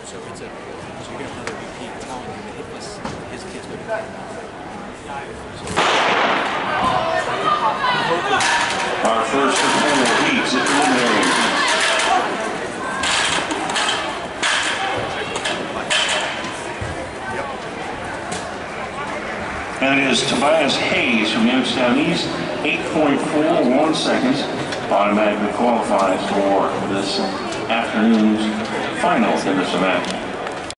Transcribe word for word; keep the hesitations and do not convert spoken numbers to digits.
So it's a, so you're going to have another repeat telling him that his, his kid's going to be. Our first of four heats at preliminaries. And it is Tobias Hayes from Youngstown East, eight point four one seconds, automatically qualifies for this afternoon's final in this event.